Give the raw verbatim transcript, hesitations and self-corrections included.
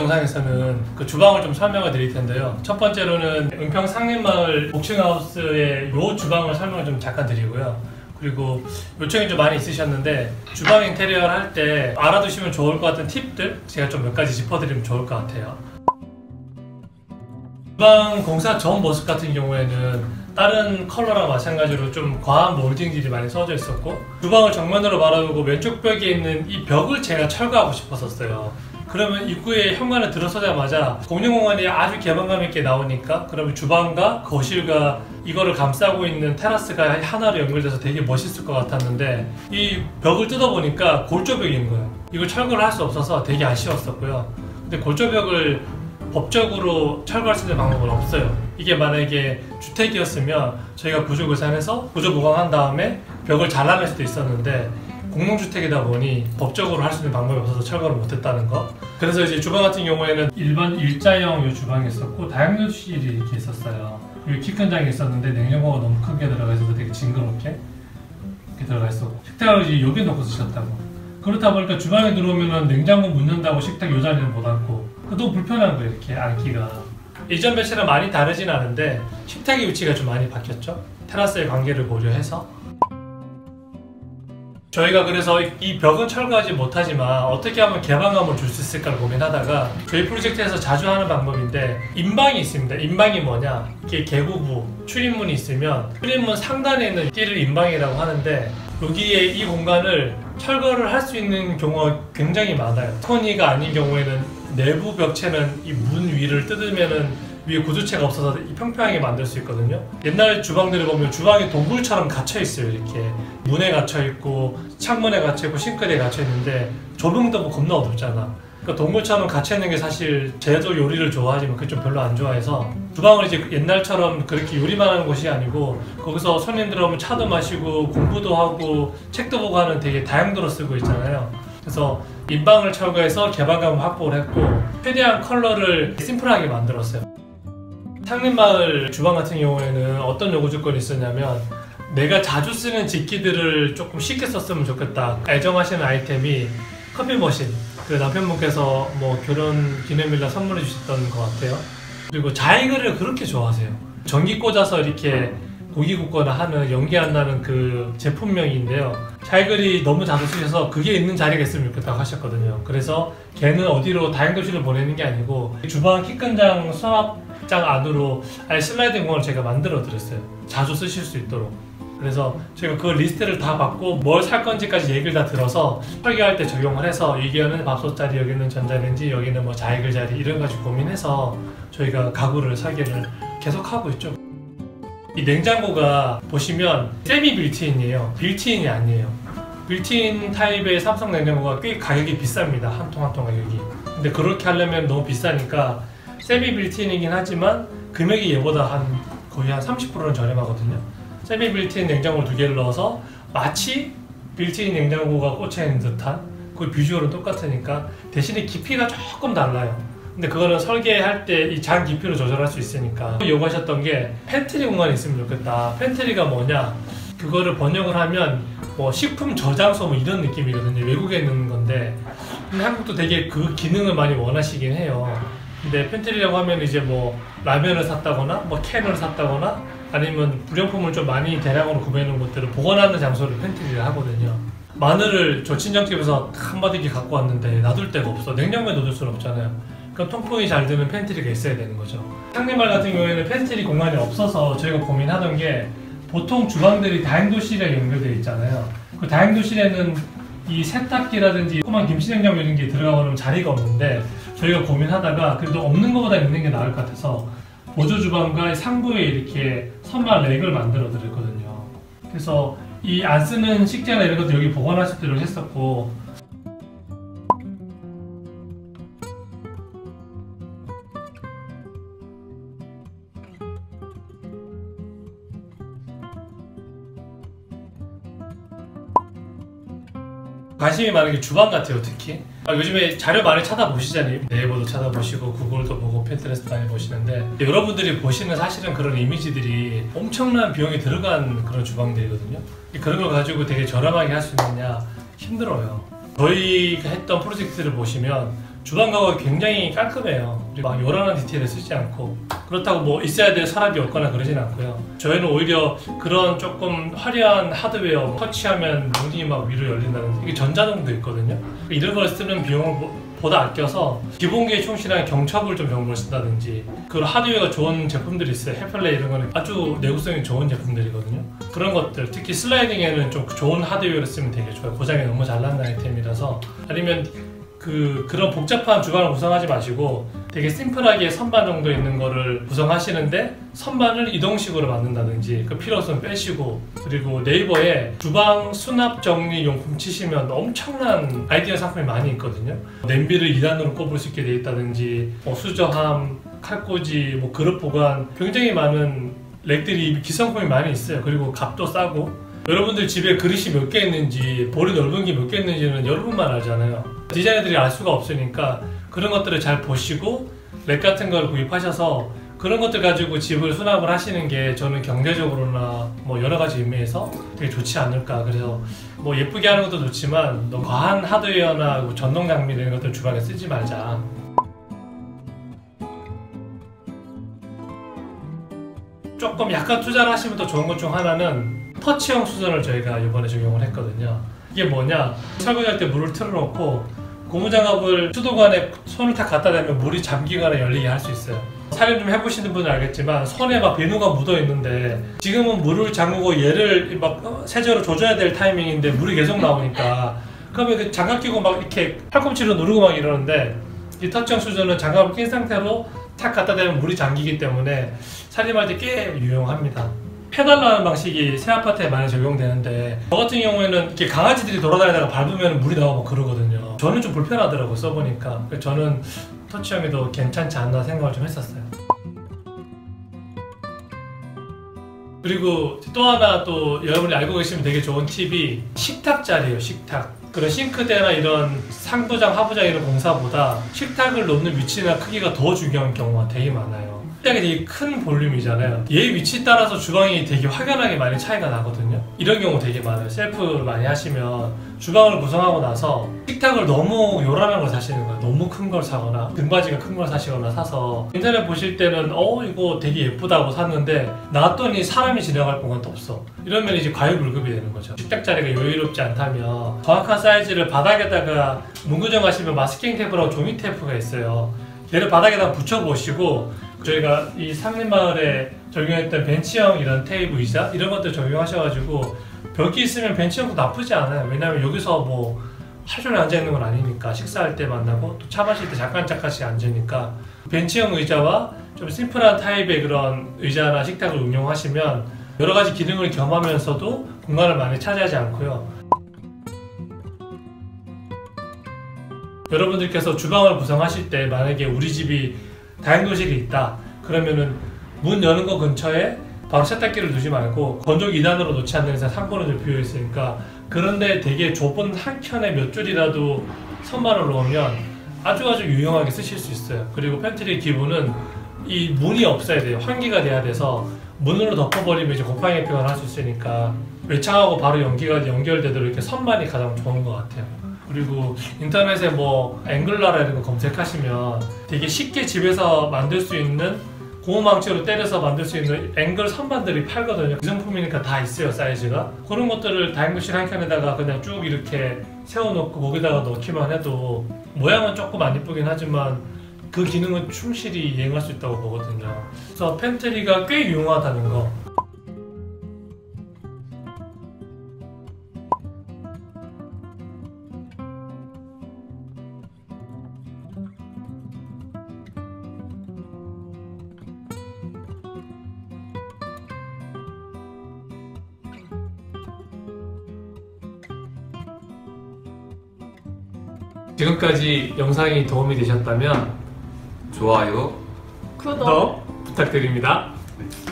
영상에서는 그 주방을 좀 설명을 드릴 텐데요. 첫 번째로는 은평 상림마을 복층하우스의 요 주방을 설명을 좀 잠깐 드리고요. 그리고 요청이 좀 많이 있으셨는데 주방 인테리어를 할 때 알아두시면 좋을 것 같은 팁들 제가 좀 몇 가지 짚어드리면 좋을 것 같아요. 주방 공사 전 모습 같은 경우에는 다른 컬러랑 마찬가지로 좀 과한 몰딩들이 많이 써져 있었고, 주방을 정면으로 바라보고 왼쪽 벽에 있는 이 벽을 제가 철거하고 싶었었어요. 그러면 입구에 현관을 들어서자마자 공용공간이 아주 개방감 있게 나오니까 그러면 주방과 거실과 이거를 감싸고 있는 테라스가 하나로 연결돼서 되게 멋있을 것 같았는데, 이 벽을 뜯어보니까 골조벽인 거예요. 이걸 철거를 할 수 없어서 되게 아쉬웠었고요. 근데 골조벽을 법적으로 철거할 수 있는 방법은 없어요. 이게 만약에 주택이었으면 저희가 구조 계산해서 구조 보강한 다음에 벽을 잘라낼 수도 있었는데, 공동주택이다 보니 법적으로 할 수 있는 방법이 없어서 철거를 못했다는 거. 그래서 이제 주방 같은 경우에는 일반 일자형 이 주방이 있었고 다용도실이 이렇게 있었어요. 그리고 키 큰 장이 있었는데 냉장고가 너무 크게 들어가 있어서 되게 징그럽게 이렇게 들어가 있었고, 식탁을 이제 여기 놓고 쓰셨다고. 그렇다 보니까 주방에 들어오면은 냉장고 문 연다고 식탁 이 자리는 못 앉고 너무 불편한 거예요, 이렇게 앉기가. 이전 배치랑 많이 다르진 않은데 식탁의 위치가 좀 많이 바뀌었죠. 테라스의 관계를 고려해서. 저희가 그래서 이 벽은 철거하지 못하지만 어떻게 하면 개방감을 줄 수 있을까를 고민하다가 저희 프로젝트에서 자주 하는 방법인데, 인방이 있습니다. 인방이 뭐냐, 이게 개구부, 출입문이 있으면 출입문 상단에 있는 띠를 인방이라고 하는데, 여기에 이 공간을 철거를 할 수 있는 경우가 굉장히 많아요. 토니가 아닌 경우에는 내부 벽체는 이 문 위를 뜯으면은 위에 구조체가 없어서 평평하게 만들 수 있거든요. 옛날 주방들을 보면 주방이 동굴처럼 갇혀있어요. 이렇게 문에 갇혀있고 창문에 갇혀있고 싱크대에 갇혀있는데 조명도 뭐 겁나 어둡잖아. 그러니까 동굴처럼 갇혀있는 게 사실 제도 요리를 좋아하지만 그게 좀 별로 안 좋아해서, 주방을 이제 옛날처럼 그렇게 요리만 하는 곳이 아니고 거기서 손님들 오면 차도 마시고 공부도 하고 책도 보고 하는 되게 다용도로 쓰고 있잖아요. 그래서 인방을 철거해서 개방감을 확보를 했고 최대한 컬러를 심플하게 만들었어요. 상림마을 주방 같은 경우에는 어떤 요구 조건이 있었냐면, 내가 자주 쓰는 집기들을 조금 쉽게 썼으면 좋겠다. 애정하시는 아이템이 커피 머신, 그 남편분께서 뭐 결혼 기념일날 선물해 주셨던 것 같아요. 그리고 자이글을 그렇게 좋아하세요. 전기 꽂아서 이렇게 고기 굽거나 하는 연기 안 나는 그 제품명인데요, 자이글이 너무 자주 쓰셔서 그게 있는 자리가 있으면 좋겠다고 하셨거든요. 그래서 걔는 어디로 다용도실을 보내는 게 아니고 주방 키큰장 수납장 안으로 아예 슬라이딩 공간을 제가 만들어 드렸어요. 자주 쓰실 수 있도록. 그래서 제가 그 리스트를 다 받고 뭘 살 건지까지 얘기를 다 들어서 설계할 때 적용을 해서, 여기는 밥솥 자리, 여기는 전자레인지, 여기는 뭐 자이글 자리, 이런 가지고 고민해서 저희가 가구를 설계를 계속 하고 있죠. 이 냉장고가 보시면 세미 빌트인이에요. 빌트인이 아니에요. 빌트인 타입의 삼성 냉장고가 꽤 가격이 비쌉니다. 한 통 한 통 가격이. 근데 그렇게 하려면 너무 비싸니까 세미 빌트인이긴 하지만 금액이 얘보다 한 거의 한 삼십 퍼센트는 저렴하거든요. 세미 빌트인 냉장고 두 개를 넣어서 마치 빌트인 냉장고가 꽂혀있는 듯한, 그 비주얼은 똑같으니까 대신에 깊이가 조금 달라요. 근데 그거는 설계할 때 이 장 깊이로 조절할 수 있으니까. 요구하셨던 게 팬트리 공간이 있으면 좋겠다. 팬트리가 뭐냐, 그거를 번역을 하면 뭐 식품 저장소 뭐 이런 느낌이거든요. 외국에 있는 건데, 근데 한국도 되게 그 기능을 많이 원하시긴 해요. 근데 팬트리라고 하면 이제 뭐 라면을 샀다거나 뭐 캔을 샀다거나 아니면 불량품을 좀 많이 대량으로 구매해놓은 것들을 보관하는 장소를 팬트리를 하거든요. 마늘을 저 친정집에서 한 바디기 갖고 왔는데 놔둘 데가 없어. 냉장고에 넣을 수는 없잖아요. 그럼 통풍이 잘 되는 팬트리가 있어야 되는 거죠. 상림마을 같은 경우에는 팬트리 공간이 없어서 저희가 고민하던 게, 보통 주방들이 다용도실에 연결되어 있잖아요. 그 다용도실에는 이 세탁기라든지 조그만 김치냉장고 이런 게 들어가면 자리가 없는데, 저희가 고민하다가 그래도 없는 것보다 있는 게 나을 것 같아서 보조 주방과 상부에 이렇게 선반 렉을 만들어 드렸거든요. 그래서 이 안 쓰는 식재나 이런 것도 여기 보관할 수 있도록 했었고, 관심이 많은 게 주방 같아요. 특히 아, 요즘에 자료 많이 찾아보시잖아요. 네이버도 찾아보시고 구글도 보고 핀터레스트 많이 보시는데, 여러분들이 보시는 사실은 그런 이미지들이 엄청난 비용이 들어간 그런 주방들이거든요. 그런 걸 가지고 되게 저렴하게 할 수 있느냐, 힘들어요. 저희가 했던 프로젝트를 보시면 주방 가구가 굉장히 깔끔해요. 그리고 막 요란한 디테일을 쓰지 않고, 그렇다고 뭐 있어야 될 서랍이 없거나 그러진 않고요. 저희는 오히려 그런 조금 화려한 하드웨어 터치하면 문이 막 위로 열린다든지, 이게 전자동도 있거든요. 이런 걸 쓰는 비용을 보다 아껴서 기본기에 충실한 경첩을 좀 정보를 쓴다든지, 그런 하드웨어가 좋은 제품들이 있어요. 해플레이 이런 거는 아주 내구성이 좋은 제품들이거든요. 그런 것들, 특히 슬라이딩에는 좀 좋은 하드웨어를 쓰면 되게 좋아요. 고장이 너무 잘 나는 아이템이라서. 아니면 그 그런 복잡한 주방을 구성하지 마시고 되게 심플하게 선반 정도 있는 거를 구성하시는데 선반을 이동식으로 만든다든지 그 필요성을 빼시고, 그리고 네이버에 주방 수납 정리 용품 치시면 엄청난 아이디어 상품이 많이 있거든요. 냄비를 이 단으로 꼽을 수 있게 돼 있다든지, 뭐 수저함, 칼꽂이, 뭐 그릇 보관, 굉장히 많은 렉들이 기성품이 많이 있어요. 그리고 값도 싸고. 여러분들 집에 그릇이 몇 개 있는지, 볼이 넓은 게 몇 개 있는지는 여러분만 알잖아요. 디자이너들이 알 수가 없으니까 그런 것들을 잘 보시고 렉 같은 걸 구입하셔서 그런 것들 가지고 집을 수납을 하시는 게 저는 경제적으로나 뭐 여러 가지 의미에서 되게 좋지 않을까. 그래서 뭐 예쁘게 하는 것도 좋지만 너무 과한 하드웨어나 뭐 전동 장비 이런 것들 주방에 쓰지 말자. 조금 약간 투자를 하시면 더 좋은 것 중 하나는 터치형 수전을 저희가 이번에 적용을 했거든요. 이게 뭐냐, 설거지할 때 물을 틀어놓고 고무장갑을 수도관에 손을 탁 갖다 대면 물이 잠기거나 열리게 할 수 있어요. 사용 좀 해보시는 분은 알겠지만 손에 막 비누가 묻어있는데, 지금은 물을 잠그고 얘를 막 세제로 조져야 될 타이밍인데 물이 계속 나오니까 그러면 그 장갑 끼고 막 이렇게 팔꿈치로 누르고 막 이러는데, 이 터치형 수전은 장갑을 낀 상태로 탁 갖다 대면 물이 잠기기 때문에 살림할 때 꽤 유용합니다. 페달로 방식이 새 아파트에 많이 적용되는데, 저 같은 경우에는 이렇게 강아지들이 돌아다니다가 밟으면 물이 나오고 그러거든요. 저는 좀 불편하더라고요, 써보니까. 그래서 저는 터치형이 더 괜찮지 않나 생각을 좀 했었어요. 그리고 또 하나, 또 여러분이 알고 계시면 되게 좋은 팁이 식탁 자리예요. 식탁. 그런 싱크대나 이런 상부장, 하부장 이런 공사보다 식탁을 놓는 위치나 크기가 더 중요한 경우가 되게 많아요. 식탁이 되게 큰 볼륨이잖아요. 얘 위치 따라서 주방이 되게 확연하게 많이 차이가 나거든요. 이런 경우 되게 많아요. 셀프를 많이 하시면 주방을 구성하고 나서 식탁을 너무 요란한 걸 사시는 거예요. 너무 큰 걸 사거나 등받이가 큰 걸 사시거나 사서 인터넷 보실 때는 어 이거 되게 예쁘다고 샀는데 놨더니 사람이 지나갈 공간도 없어. 이러면 이제 과유불급이 되는 거죠. 식탁 자리가 여유롭지 않다면 정확한 사이즈를 바닥에다가 문구점하시면 마스킹 테이프라고 종이 테이프가 있어요. 얘를 바닥에다 붙여보시고, 저희가 이 상림마을에 적용했던 벤치형 이런 테이블, 의자 이런 것들 적용하셔가지고 벽이 있으면 벤치형도 나쁘지 않아요. 왜냐면 여기서 뭐 하루 종일 앉아있는 건 아니니까, 식사할 때 만나고 또 차 마실 때 잠깐 잠깐씩 앉으니까 벤치형 의자와 좀 심플한 타입의 그런 의자나 식탁을 응용하시면 여러 가지 기능을 겸하면서도 공간을 많이 차지하지 않고요. 여러분들께서 주방을 구성하실 때 만약에 우리 집이 다용도실이 있다 그러면은 문 여는 거 근처에 바로 세탁기를 두지 말고 건조기 이 단으로 놓지 않는 이상 상부는 비어 있으니까, 그런데 되게 좁은 한 켠에 몇 줄이라도 선반을 놓으면 아주 아주 유용하게 쓰실 수 있어요. 그리고 팬트리 기본은 이 문이 없어야 돼요. 환기가 돼야 돼서 문으로 덮어버리면 이제 곰팡이 표현을 할 수 있으니까 외창하고 바로 연기가 연결되도록 이렇게 선반이 가장 좋은 것 같아요. 그리고 인터넷에 뭐 앵글라라 이런 거 검색하시면 되게 쉽게 집에서 만들 수 있는 고무망치로 때려서 만들 수 있는 앵글 선반들이 팔거든요. 기성품이니까 다 있어요, 사이즈가. 그런 것들을 다용도실 한 켠에다가 그냥 쭉 이렇게 세워놓고 거기다가 넣기만 해도 모양은 조금 안 이쁘긴 하지만 그 기능은 충실히 이행할 수 있다고 보거든요. 그래서 팬트리가 꽤 유용하다는 거. 지금까지 영상이 도움이 되셨다면 좋아요, 구독 부탁드립니다.